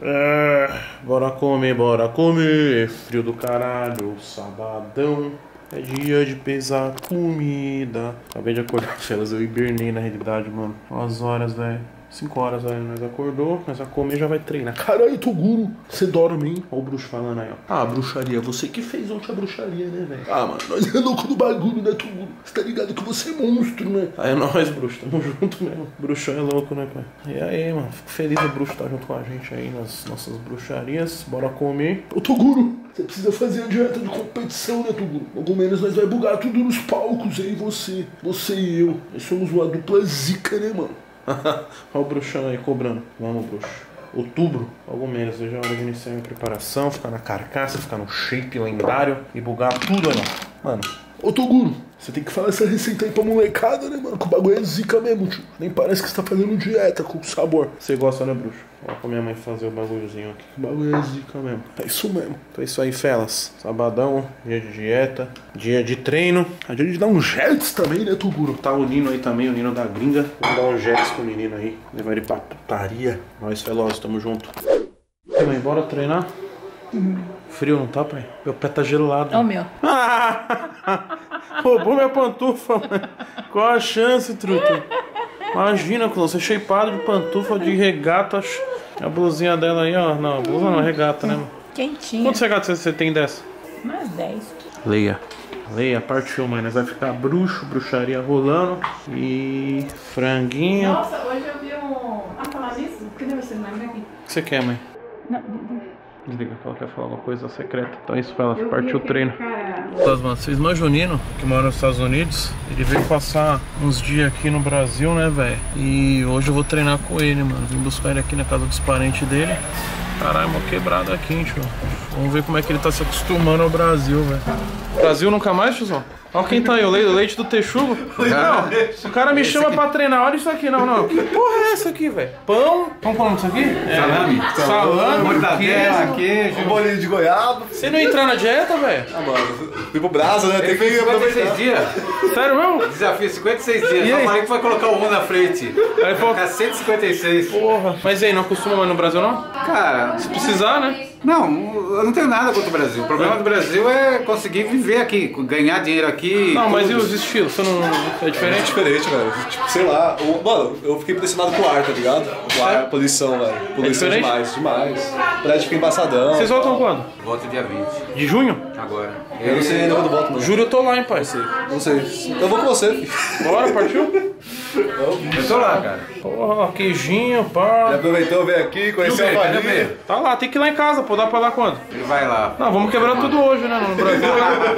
Bora comer. Frio do caralho, sabadão. É dia de pesar comida. Acabei de acordar, Felas. Eu hibernei na realidade, mano. Umas horas, velho. 5 horas, velho. Nós acordou, nós vai comer, já vai treinar. Caralho, Toguro, você dorme, hein? Olha o bruxo falando aí, ó. Ah, bruxaria. Você que fez ontem a bruxaria, né, velho? Ah, mano, nós é louco do bagulho, né, Toguro? Você tá ligado que você é monstro, né? Ah, é nóis, bruxo. Tamo junto mesmo. Bruxão é louco, né, pai? E aí, mano. Fico feliz o bruxo tá junto com a gente aí nas nossas bruxarias. Bora comer. Ô, Toguro, você precisa fazer a dieta de competição, né, Toguro? Logo menos nós vai bugar tudo nos palcos aí, você e eu. Nós somos uma dupla zica, né, mano? Olha o bruxão aí cobrando. Vamos, bruxo. Outubro, algo menos. Veja a hora de iniciar a minha preparação. Ficar na carcaça, ficar no shape lendário e bugar tudo aí, ó. Mano. Ô, Toguro, você tem que falar essa receita aí pra molecada, né, mano? Que o bagulho é zica mesmo, tio. Nem parece que você tá fazendo dieta com sabor. Você gosta, né, bruxo? Vou pra minha mãe fazer o bagulhozinho aqui. O bagulho é zica mesmo. É isso mesmo. Então é isso aí, Felas. Sabadão, dia de dieta, dia de treino. A dia de dar um jets também, né, Toguro? Tá o Nino aí também, o Nino da gringa. Vou dar um jets com o menino aí. Levar ele pra putaria. Nós, Feloz, tamo junto. E aí, mãe, bora treinar? Frio, não tá, pai? Meu pé tá gelado. É o meu. Roubou minha pantufa, mãe. Qual a chance, truta? Imagina, você shapeado de pantufa, de regata. A blusinha dela aí, ó. Não, blusa não, regata, né? Quentinha. Quantos regatas você tem dessa? Mais 10. Leia, partiu, mãe. Nós vai ficar bruxaria rolando. E franguinho. Nossa, hoje eu vi um... Ah, falar nisso? Cadê você? Não lembra aqui. O que você quer, mãe? Não, Desliga que ela quer falar alguma coisa secreta. Então é isso, ela partiu o treino. Vocês manjam o Nino, que mora nos Estados Unidos. Ele veio passar uns dias aqui no Brasil, né, velho? E hoje eu vou treinar com ele, mano. Vim buscar ele aqui na casa dos parentes dele. Caralho, mó quebrado aqui, hein, tio. Vamos ver como é que ele tá se acostumando ao Brasil, velho. Brasil nunca mais, tiozão? Olha quem tá aí, o leite do texugo. Não, o cara me chama pra treinar, olha isso aqui, não. Que porra é essa aqui, velho? Pão? Vamos falar isso aqui? Salame. Mortadela, queijo. Um bolinho de goiaba. Você não entrar na dieta, velho? Ah, mano, fui pro braço, né? Tem que 56 dias. Sério mesmo? Desafio 56 dias. Só falei que vai colocar o 1 na frente. Aí falou... Ficar 156. Porra. Mas aí, não acostuma mais no Brasil, não? Cara, se precisar, né? Não, eu não tenho nada contra o Brasil. O problema do Brasil é conseguir viver aqui, ganhar dinheiro aqui. Não, mas e os estilos? Você não... É diferente? É diferente, velho. Tipo, sei lá. Mano, eu fiquei impressionado com o ar, tá ligado? O ar, a poluição, velho. Poluição demais. O prédio fica embaçadão. Vocês voltam quando? Volto dia 20. De junho? Agora. Eu não sei ainda quando volto, não. Juro, eu tô lá, hein, pai? Não sei. Eu vou com você, filho. Bora, partiu? Eu tô lá, cara. Porra, queijinho, pá. Já aproveitou, veio aqui, conheceu a família. Tá lá, tem que ir lá em casa, pô. Dá pra ir lá quando? Ele vai lá. Não, vamos quebrar tudo hoje, né? No Brasil.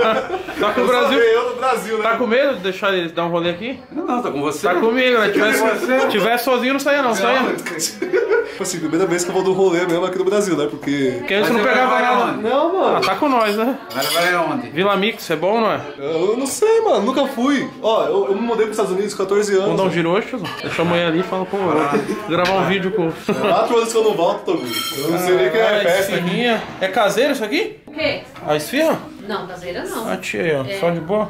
Tá com o Brasil? Eu no Brasil, né? Tá com medo de deixar ele dar um rolê aqui? Não, tô com você. Tá comigo, né? Tivesse sozinho, não saia, não. Saia. Tipo assim, primeira vez que eu vou no rolê mesmo aqui no Brasil, né? Porque a gente não pegava nada. Não, mano. Ah, tá com nós, né? Vai aonde? Vila Mix, é bom, não é? Eu não sei, mano. Nunca fui. Ó, eu me mudei pros Estados Unidos com 14 anos. Vamos dar um giro hoje, tiozão? Deixa a mãe ali e fala, pô, vou gravar um vídeo com... 4 anos que eu não volto, Toguro. Eu não sei nem que é festa aqui. É caseiro isso aqui? O quê? A esfirra? Não, caseira não. A tia aí, ó. Só de boa.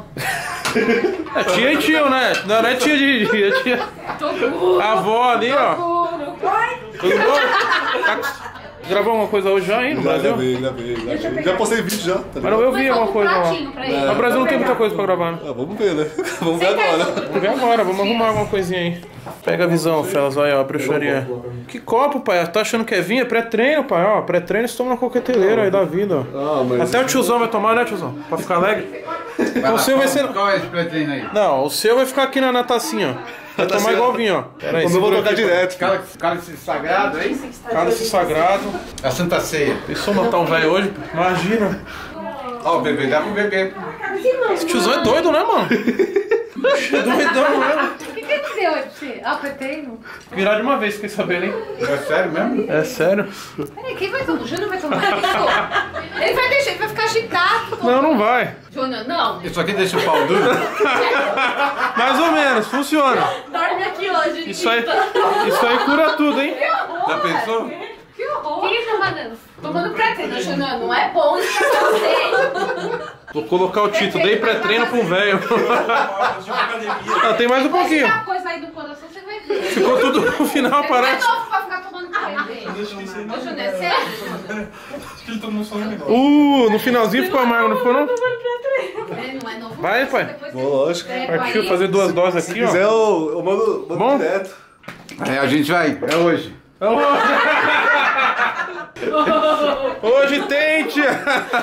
É tia e tio, né? Não é tia de dia, é tia. A avó ali, ó. Tudo bom? Tá... Gravou alguma coisa hoje já aí no Brasil? Gravei. Já postei vídeo já. Tá, mas eu vi alguma coisa lá. Mas o Brasil não tem muita coisa pra gravar, né? Ah, vamos ver, né? Vamos ver agora. Vamos ver agora, vamos arrumar alguma coisinha aí. Pega a visão, Felas, olha, ó, a bruxaria. Que copo, pai? Tá achando que é vinho? É pré-treino, pai, ó. Pré-treino você toma na coqueteleira aí da vida, ó. Até o tiozão vai tomar, né, tiozão? Pra ficar alegre. O seu vai ser... Qual é esse pré-treino aí? Não, o seu vai ficar aqui na tacinha, ó. Vai tomar igual vinho, ó. Pera aí, eu vou tocar direto. Cálice sagrado, hein? Cálice sagrado. A Santa Ceia. Pensou matar um velho hoje? Imagina. Ó, o bebê, dá pro bebê. Esse tiozão é doido, né, mano? É doidão, né? O que ele deu aí pra você? Ah, pré-treino? Virar de uma vez, fiquei sabendo, hein? É sério mesmo? É sério. Peraí, quem vai tomar? O Júnior vai tomar isso? Ele vai deixar, ele vai ficar agitado. Não, não vai. Júnior, não. Isso aqui deixa o pau duro? Mais ou menos, funciona. Dorme aqui hoje. Isso aí cura tudo, hein? Já pensou? Que horror. O que ele tá fazendo? Tomando pré-treino, Júnior. Não é bom isso pra você. Vou colocar o título, dei pré-treino pro velho. Tem mais um pouquinho. Coisa aí do coração, você vai ver. Ficou tudo no final, parece. Vai ficar tomando pré-treino. Ô, Júnior, é sério? Acho que ele tomou só um negócio. No finalzinho ficou amargo, não ficou não? Não é novo. Vai, pai. Bom, lógico. Partiu fazer 2 doses Se aqui, ó. quiser, eu mando Bom? direto. É, a gente vai, é hoje. Hoje tem, tia.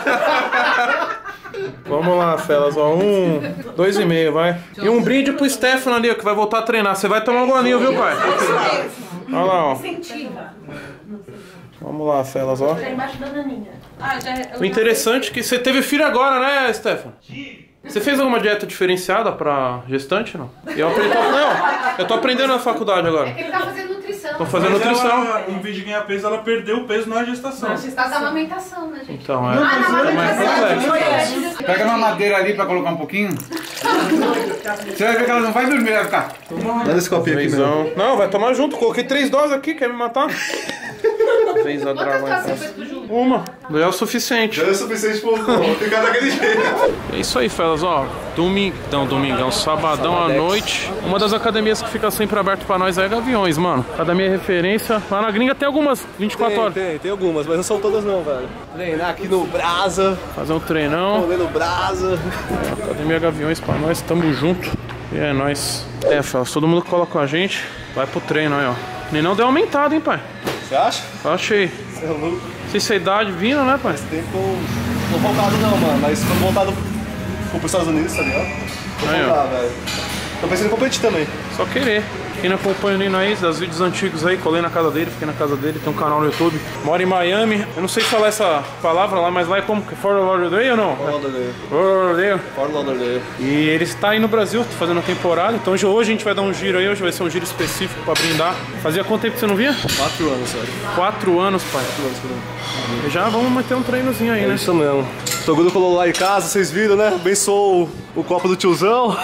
Vamos lá, Felas, ó. 2,5, vai. E um brinde pro Stefano ali, ó, que vai voltar a treinar. Você vai tomar um golinho, viu, pai? Olha lá, ó. Vamos lá, Felas, ó. Embaixo da naninha. O interessante é que você teve filho agora, né, Stefano? Você fez alguma dieta diferenciada pra gestante, não? Eu tô aprendendo na faculdade agora. Ele tá fazendo nutrição. Tô fazendo Mas nutrição. ela, em vez de ganhar peso, ela perdeu o peso na gestação. Você está da amamentação, né, gente? Então, é mais complexo. Pega uma madeira ali pra colocar um pouquinho. Você vai ver que ela não vai dormir, vai ficar. Dá esse copinho aqui, meu. Trêsão. Não, vai tomar junto. Coloquei 3 doses aqui, quer me matar? Fez a Quantas dragão. doses você fez pro Júnior? Uma. Já é o suficiente. Já é o suficiente pra ficar daquele jeito. É isso aí, Felas, ó. Domingão, sabadão à noite. Uma das academias que fica sempre aberto pra nós é Gaviões, mano. Academia referência. Lá na gringa tem algumas 24 horas. Tem algumas, mas não são todas não, velho. Treinar aqui no Brasa, Fazer um treinão. rolê no Brasa. Academia Gaviões pra nós, tamo junto. E é nóis. É, Felas, todo mundo que cola com a gente vai pro treino aí, ó. Nem não deu aumentado, hein, pai? Você acha? Eu achei. Você é louco. Se essa idade vindo, né, pai? Esse tempo não voltado não, mano. Mas quando voltado pros Estados Unidos, tá ligado? Vou Aí, ó. voltar, velho. Tô pensando em competir também. Só querer. Quem não acompanha o Nino aí, das vídeos antigos aí, colei na casa dele, fiquei na casa dele, tem um canal no YouTube. Mora em Miami. Eu não sei falar essa palavra lá, mas lá é como? Fort Lauderdale ou não? Fort Lauderdale. Fort Lauderdale. Fort Lauderdale. E ele está aí no Brasil, tá fazendo a temporada. Então hoje a gente vai dar um giro aí, hoje vai ser um giro específico pra brindar. Fazia quanto tempo que você não via? 4 anos, velho. 4 anos, pai. 4 anos, cara. Já vamos meter um treinozinho aí, né? Isso mesmo. Togudo colou lá em casa, vocês viram, né? Abençoou o copo do tiozão.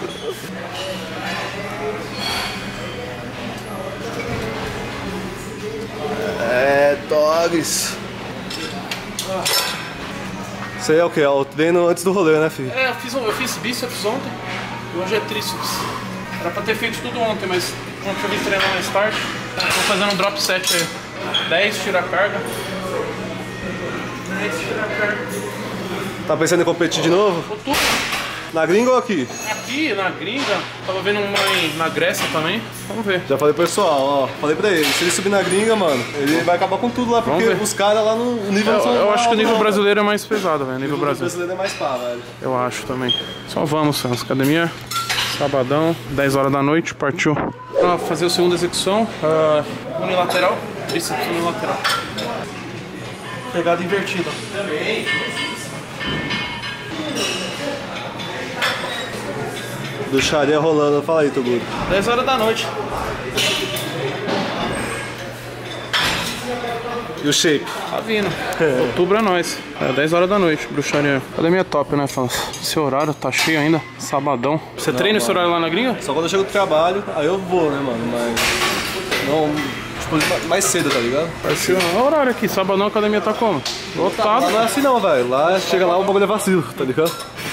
É, dogs. Isso aí é o que? É o treino antes do rolê, né, filho? É, eu fiz bíceps ontem e hoje é tríceps. Era pra ter feito tudo ontem, mas ontem eu vim treinar mais tarde. Tô fazendo um drop set aí. 10 tira carga. 10 tira carga. Tá pensando em competir de novo? Outubro. Na gringa ou aqui? Aqui na gringa, tava vendo uma na Grécia também. Vamos ver. Já falei pro pessoal, ó. Falei pra ele, se ele subir na gringa, mano, ele vai acabar com tudo lá, porque Vamos ver. os caras lá no nível não são Eu acho que o nível não, brasileiro é mais pesado, velho. O Nível nível brasileiro. brasileiro é mais pá, velho. Eu acho também. Só vamos, Santos. Academia, sabadão, 10 horas da noite, partiu. Pra fazer a segunda execução, unilateral, tríceps unilateral. Pegada invertida. Ducharia rolando, fala aí, Togudo. 10 horas da noite. E o shape? Tá vindo. Outubro é nóis. É 10 horas da noite, bruxaria. Academia top, né, Fãs? Esse horário tá cheio ainda. Sabadão. Você treina esse horário lá na gringa? Só quando eu chego do trabalho, aí eu vou, né, mano, mas... Não, tipo, mais cedo, tá ligado? Partiu. Olha o horário aqui. Sabadão a academia tá como? Lotado. Lá não é assim não, velho. Lá, chega lá, o bagulho é vacilo, tá ligado?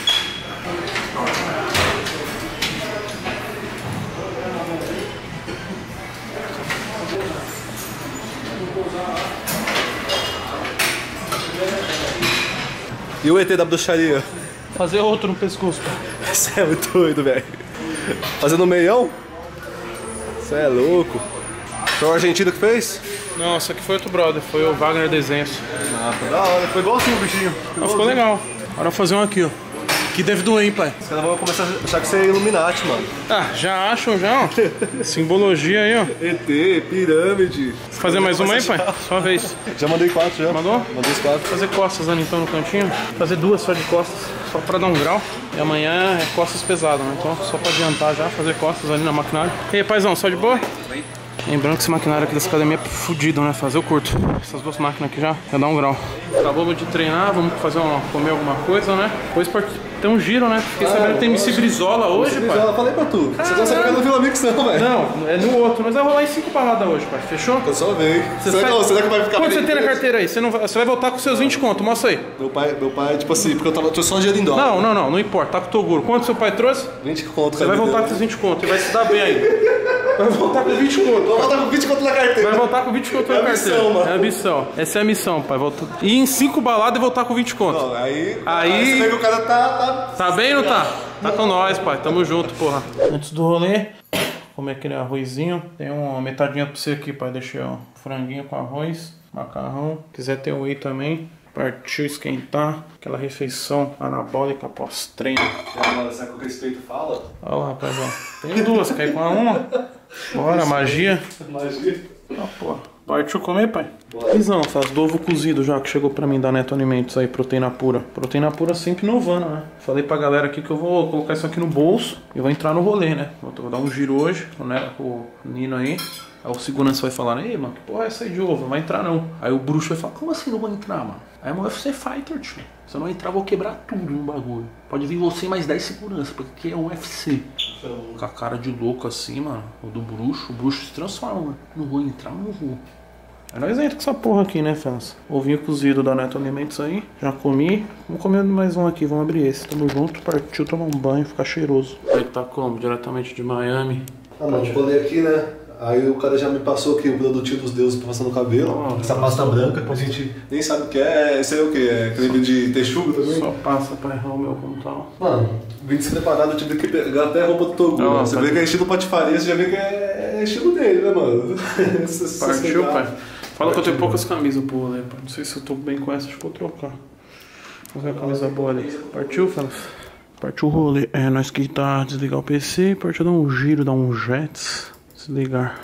E o ET da bruxaria? Fazer outro no pescoço. Você é muito doido, velho. Fazendo meião? Você é louco. Foi o argentino que fez? Não, esse aqui foi outro brother. Foi o Wagner Desenhos. Ah, foi da hora. Foi igualzinho o bichinho. Ficou legal. Agora eu vou fazer um aqui, ó. Que deve doer, hein, pai? Os caras vão começar a achar que você é Illuminati, mano. Ah, já acham, já, ó. Simbologia aí, ó. ET, pirâmide. Fazer mais uma aí, pai? Só uma vez. Já mandei 4 já. Mandou? Mandei os 4. Fazer costas ali então no cantinho. Fazer 2 só de costas, só pra dar um grau. E amanhã é costas pesadas, né? Então só pra adiantar já, fazer costas ali na maquinária. E aí, paizão, só de boa? Lembrando que esse maquinário aqui dessa academia é fudido, né? Fazer eu curto. Essas 2 máquinas aqui já dá um grau. Acabamos de treinar, vamos fazer comer alguma coisa, né? Depois tem um giro, né? Fiquei sabendo que tem MC Brizola hoje, pai. Eu falei pra tu. Você não sabe que no Vila Mix não, velho. Não, é no outro. Mas vai rolar em 5 paradas hoje, pai. Fechou? Eu só veio. Será que vai ficar... Quanto você tem na carteira aí? Você vai voltar com seus 20 conto, mostra aí. Meu pai, tipo assim, porque eu tô só dinheiro em dólar. Não importa, tá com o Toguro. Quanto seu pai trouxe? 20 conto, Você vai voltar com os 20 conto e vai se dar bem aí. Vai voltar com 20 conto. Vou voltar com 20 conto na carteira. Vai voltar com 20 conto na carteira. Missão, mano. É a missão. Essa é a missão, pai. Volta... Ir em 5 baladas e voltar com 20 conto. Não, aí você vê que o cara Tá bem ou não tá? Tá com nós, pai. Tamo junto, porra. Antes do rolê, comer aquele arrozinho. Tem uma metadinha pra você aqui, pai. Deixei, ó, franguinho com arroz, macarrão. Quiser ter whey também. Partiu esquentar. Aquela refeição anabólica pós-treino. Sabe o que o respeito fala? Olha lá, rapaz, ó. Tem duas, quer com uma? Bora, magia. Magia. Ah, porra. Partiu comer, pai? Visão, faz do ovo cozido já que chegou pra mim da Neto Alimentos aí, proteína pura. Proteína pura sempre inovando, né? Falei pra galera aqui que eu vou colocar isso aqui no bolso e vou entrar no rolê, né? Vou dar um giro hoje, né? Com o Nino aí. Aí o segurança vai falar, ei, mano, que porra é essa aí de ovo? Não vai entrar não. Aí o bruxo vai falar, como assim não vai entrar, mano? Aí é um UFC Fighter, tio. Se eu não entrar, eu vou quebrar tudo no bagulho. Pode vir você mais 10 segurança, porque é um UFC. Com a cara de louco assim, mano, o do bruxo. O bruxo se transforma, mano. Não vou entrar, não vou. Aí nós entramos com essa porra aqui, né, Fãs? Ovinho cozido da Neto Alimentos aí. Já comi. Vamos comer mais um aqui, vamos abrir esse. Tamo junto, partiu tomar um banho, ficar cheiroso. Aí tá como? Diretamente de Miami. Ah, mano, falei aqui, né? Aí o cara já me passou aqui o produtinho dos deuses pra passar no cabelo. Essa pasta branca, a gente nem sabe o que é. Esse é o que? É creme de texugo também? Só passa pra errar o meu como tal. Mano, vim despreparado, eu tive que pegar até a roupa do Togu. Não, né? Você vê que é estilo patifaria, você já vê que é estilo dele, né, mano? Partiu, pai. Fala que eu tenho poucas camisas pro rolê, pai. Não sei se eu tô bem com essa, acho que vou trocar. Vou ver a camisa boa ali. Partiu, Fãs? Partiu o rolê. É, nós que tá desligar o PC, partiu dar um giro, dar um jets. Desligar.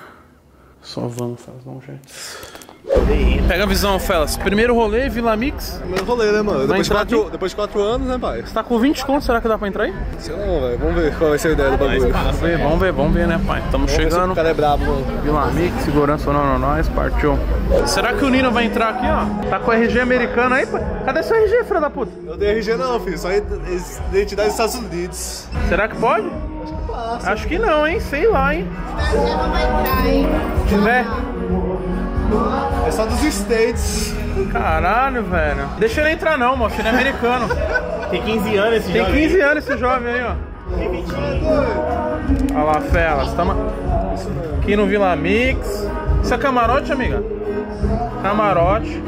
Só vamos fazer um jets. Pega a visão, Felas. Primeiro rolê, Vila Mix. Primeiro rolê, né, mano? Depois de 4 anos, né, pai? Você tá com 20 contos, será que dá pra entrar aí? Sei não, velho. Vamos ver qual vai ser a ideia do bagulho. Vamos ver, né, pai? Tamo chegando. O cara é brabo, mano. Vila Mix, segurança ou não, nós, partiu. Será que o Nino vai entrar aqui, ó? Tá com o RG americano aí, pai? Cadê seu RG, filho da puta? Eu dei RG não, filho. Só identidade dos Estados Unidos. Será que pode? Acho que passa. Acho que não, hein? Sei lá, hein? Não vai entrar, hein? Se tiver. É só dos States. Caralho, velho. Deixa ele entrar não, moço. Ele é americano. Tem 15 anos esse jovem. Tem 15 anos esse jovem aí, ó. Tem 20 Olha lá, Felas. Tamo aqui no Vila Mix. Isso é camarote, amiga? Camarote.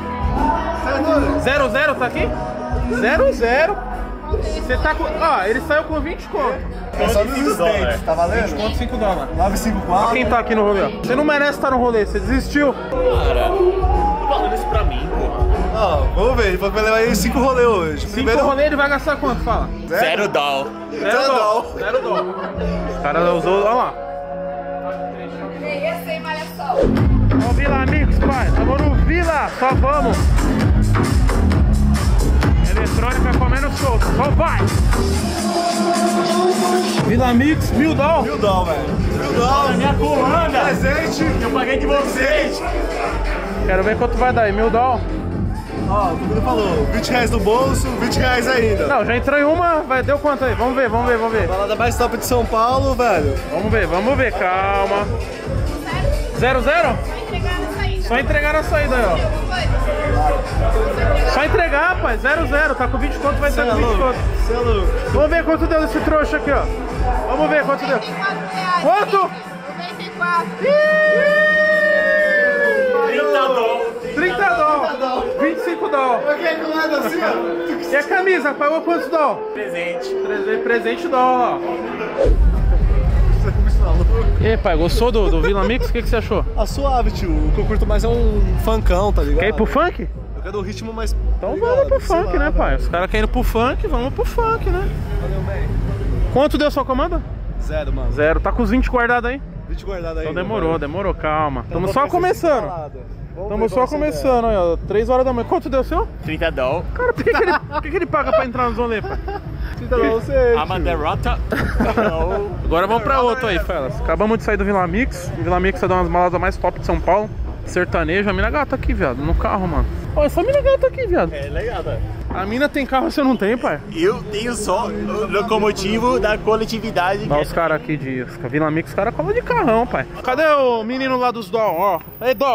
00 tá aqui? 00. Você tá com... Ó, ele saiu com 20 conto. É só dos States, tá valendo? 20 conto, 5 dólares. 954. Olha quem tá aqui no rolê, ó. Você não merece estar no rolê, você desistiu. Cara, tô falando isso pra mim, porra. Ó, vamos ver. Ele vai levar aí 5 rolês hoje. 5 rolê, ele vai gastar quanto? Fala. 0 doll. 0 dólar. O cara usou, olha lá. Esse aí, olha só. Ó, Vila Mix, pai. Tamo no Vila, só vamos. Eletrônica comendo solto, só vai. Vila Mix, $1000. $1000, velho. $1000. Minha comanda. Presente. Eu paguei de vocês. Quero ver quanto vai dar aí, $1000. Ó, todo mundo falou, R$20 no bolso, R$20 ainda. Não, já entrou em uma, deu quanto aí? Vamos ver. Balada mais top de São Paulo, velho. Vamos ver, calma. 00? Só entregar na saída aí, ó. Só entregar, rapaz, 00, tá com 20 conto, vai ser com 20 conto. Você é louco. Vamos ver quanto deu esse trouxa aqui, ó. Vamos ver quanto deu. Quanto? 94. 30 dólares. 25 dólares. Eu quero com nada assim, ó. E a camisa, pagou quantos dólares? Presente dólar, ó. E aí, pai, gostou do Vila Mix? O que você achou? A suave, tio. O que eu curto mais é um funkão, tá ligado? Quer ir pro funk? Eu quero um ritmo mais... Então vamos pro funk, né, pai? Os caras querem ir pro funk, vamos pro funk, né? Valeu, bem. Quanto deu sua comanda? 0, mano. 0. Tá com os 20 guardados aí? 20 guardado aí. Então demorou, calma. Tamo só começando. Estamos só começando, aí, ó. 3 horas da manhã. Quanto deu o seu? $30. Cara, por que ele paga pra entrar no Zonê, pai? I'm a derrota. Agora vamos pra outro aí, Felas. Acabamos de sair do Vila Mix. O Vila Mix é uma das baladas mais top de São Paulo. Sertanejo. A mina gata aqui, viado, no carro, mano. Ó, essa mina gata aqui, viado. É legal, velho. A mina tem carro, você não tem, pai? Eu tenho só o locomotivo da coletividade. Olha os caras aqui de Vila Mix, os caras colam de carrão, pai. Cadê o menino lá dos dó, ó? Ei, dó.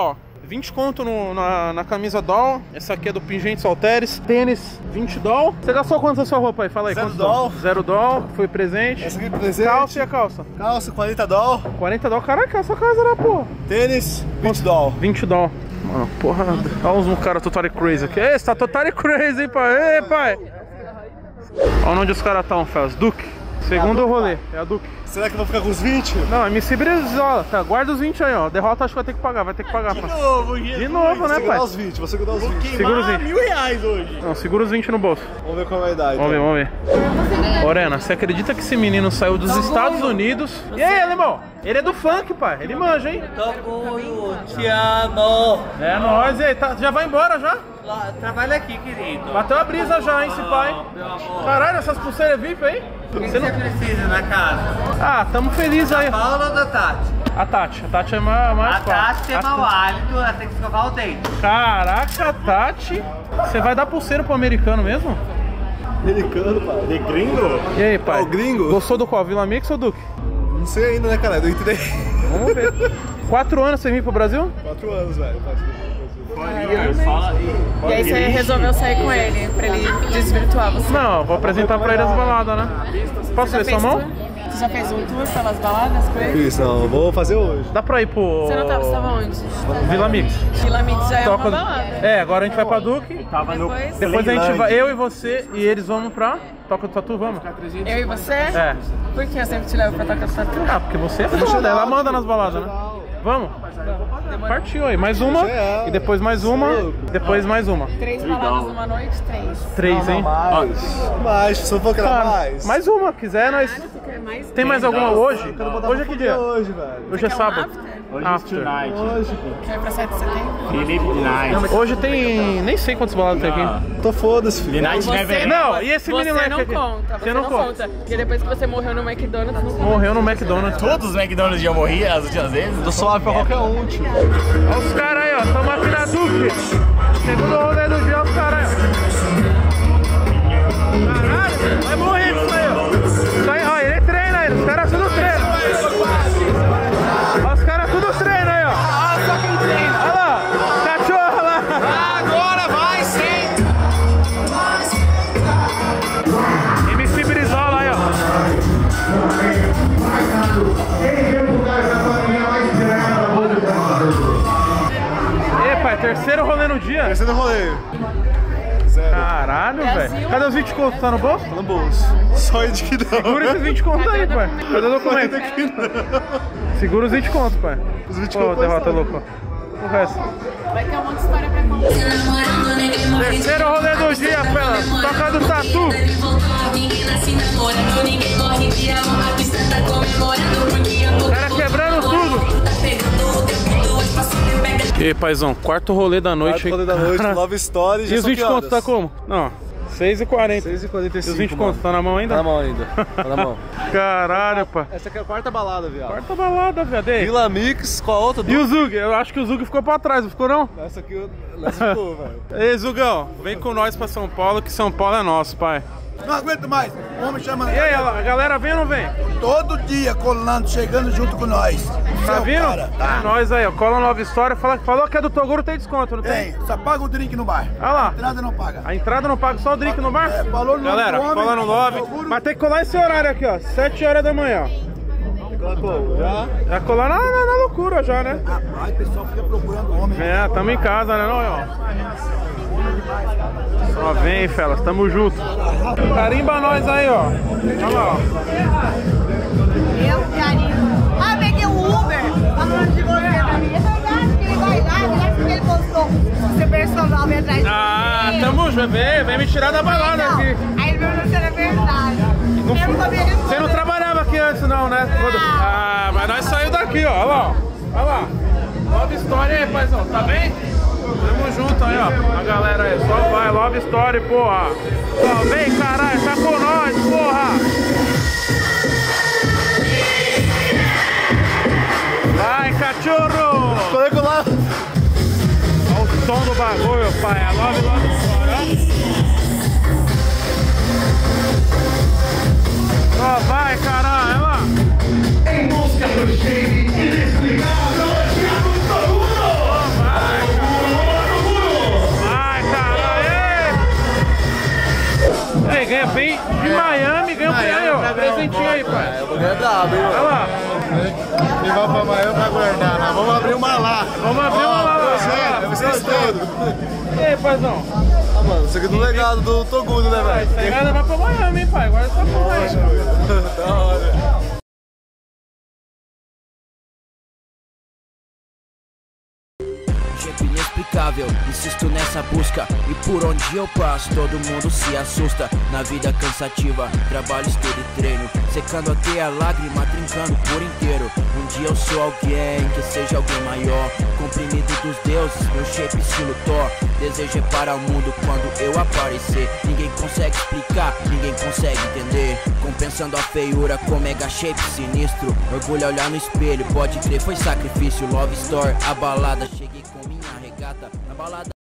20 conto na camisa doll. Essa aqui é do Pingentes Alteres. Tênis, 20 doll. Você gastou quanto na sua roupa aí? Fala aí. 0 doll. 0 doll, foi presente. Essa aqui é presente. Calça e a calça? Calça, 40 doll. 40 doll, caraca, essa casa era, pô. Tênis, 20 doll. 20 doll. Mano, porra. Olha os caras totally crazy aqui. Ei, você tá totally crazy, hein, pai? Ei, pai. Olha onde os caras estão, Fels. Duque. Segundo rolê, é a Duque. Será que eu vou ficar com os 20? Não, MC Brizola, tá, guarda os 20 aí, ó. Derrota acho que vai ter que pagar, pai. De novo, né, pai? Vou segurar os 20, vou segurar os 20. Segura os 20. R$1.000 hoje. Não, segura os 20 no bolso. Vamos ver qual vai dar, então. Vamos ver. Morena, você acredita que esse menino saiu dos Estados Unidos? E aí, alemão? Ele é do funk, pai. Ele manja, hein? Te amo. É nóis, e aí? Tá, já vai embora, já? Trabalha aqui, querido. Bateu a brisa já, hein, esse pai? Meu amor. Caralho, essas pulseiras VIP aí? O que você precisa na casa? Ah, tamo felizes aí. Paula ou da Tati? A Tati é mais A Tati tem mau hálito, ela tem que escovar o dente. Caraca, Tati. Você vai dar pulseira pro americano mesmo? Americano, pai. De gringo? E aí, pai? O gringo? Gostou do qual? Vila Mix ou Duque? Não sei ainda, né, cara? Eu entrei. Vamos ver. 4 anos sem vir pro Brasil? 4 anos, velho. E aí você resolveu sair com ele, pra ele desvirtuar você? Não, vou apresentar pra ele as baladas, né? Posso ver sua mão? Você já fez um tour pelas baladas com ele? Isso, não. Vou fazer hoje. Dá pra ir pro... Você não tava, estava onde? Vila Mix. Vila Mix já é Toca- uma balada. É, agora a gente vai pra Duque. Tava no... Depois a gente vai, eu e você, e eles vamos pra Toca do Tatu, vamos? Eu e você? É. Por que eu sempre te levo pra Toca do Tatu? Ah, porque você é foda, ela manda nas baladas, né? Vamos? Partiu aí, mais uma, e depois mais uma, e depois mais uma. 3 baladas numa noite? 3, hein? Mais, se eu for querer mais. Mais uma, quiser, nós... Mais Tem mais alguma hoje? Hoje é que dia? Hoje, velho. Hoje é sábado. Hoje é After. tonight. Vai pra 7 de setembro? Philip Night. Hoje tem... nem sei quantas baladas tem aqui. Tô foda-se, filho. The Night Never Não, e esse menino Você aqui? não conta, você não conta. Porque depois que você morreu no McDonald's, não conta. Morreu no McDonald's. Todos os McDonald's já morri as últimas vezes. Tô suave pra qualquer um, tio. Olha os caras aí, ó. Tamo aqui na Duque. Segundo rolê do dia, os caras aí, ó. Caralho, vai morrer isso aí, ó. Isso aí, ó, ele treina aí. Os caras tudo treinam. Ó, os caras tudo treinam aí, ó. Ah, só quem treina. Olha lá, cachorro lá. Agora vai sim! MC Brizola aí, ó. E pai, terceiro rolê no dia? Terceiro rolê. Caralho, velho. Cadê os 20 contos? Tá no bolso? Tá no bolso. Só de que não. Segura esses 20 contos aí, pai. Cadê o documento? Segura os 20 contos, pai. Os 20 Pô, contos derrota tá. louco. O resto. Vai ter um monte de história pra contar. Terceiro rolê do dia, fela. Toca do Tatu. O cara quebrando tudo. E aí, paizão, quarto rolê da noite. Quarto rolê da noite, Cara. Love Story. E Já os são 20 que contos tá horas? como? Não, 6h40. 6h45. E os 20 contos tá na mão ainda? Tá na mão ainda. Tá na mão. Caralho, pá. Essa aqui é a quarta balada, viado. Quarta balada, viado. E aí? Vila Mix com a outra. E o Zug? Eu acho que o Zug ficou pra trás, não ficou não? Essa aqui essa ficou, velho. Ei, Zugão, vem com nós pra São Paulo, que São Paulo é nosso, pai. Não aguento mais. O homem chamando. E aí, a galera vem ou não vem? Todo dia colando, chegando junto com nós. Tá Seu vindo? cara, tá? É nóis aí, ó. Cola Nova História. Falou que é do Toguro, tem desconto, não tem? Tem, só paga o drink no bar. Olha lá. Entrada não paga. A entrada não paga, só o drink no bar? É, falou no Galera, nome do cola no homem, Love. Toguro. Mas tem que colar esse horário aqui, ó. 7 horas da manhã, ó. Já colar na loucura já, né? Rapaz, o pessoal fica procurando o homem. É, tamo em casa, né, não, ó. Só vem, felas, tamo junto. Carimba nós aí, ó. Olha lá, ó. Eu carinho. Ah, peguei o Uber falando de você pra mim. É verdade que ele vai lá, verdade que ele postou seu personal vem atrás de Ah, você. tamo junto. Vem me tirar da balada Não. aqui. Aí ele perguntou se era verdade. Não Eu não sabia responder. Você não trabalhava aqui antes não, né? Ah, mas nós saímos daqui, ó. Olha lá, ó. Olha lá. Love Story aí, paizão. Tá bem? Tamo junto aí, ó. A galera aí. Só vai. Love Story, porra. Só vem, caralho. Tá com nós, porra. Vai, cachorro. Coloca lá. Olha o som do bagulho, pai. A Love Story, ó. Ó, vai, caralho. Olha lá. Em busca do shade inexplicável, Thiago Toguro. Vai. veio de Miami, ganhou prêmio, ó. Presentinho aí, pai. Eu vou ganhar W, hein? Olha lá. Quem vai pra Miami pra guardar, né? Vamos abrir uma lá. Vamos abrir uma lá. Sério, vocês todos. E aí, paizão? Ah, mano, isso aqui é do legado do Togudo, né, velho? Esse legado vai pra Miami, hein, pai? Agora tá bom aí. Da hora. Inexplicável, insisto nessa busca. E por onde eu passo, todo mundo se assusta. Na vida cansativa, trabalho, estudo e treino, secando até a lágrima, trincando por inteiro. Um dia eu sou alguém, que seja alguém maior, comprimido dos deuses, meu shape estilo Thor. Desejo é para o mundo quando eu aparecer. Ninguém consegue explicar, ninguém consegue entender. Compensando a feiura com mega shape sinistro. Orgulho é olhar no espelho, pode crer, foi sacrifício. Love Story, a balada, cheguei com minha regata na balada.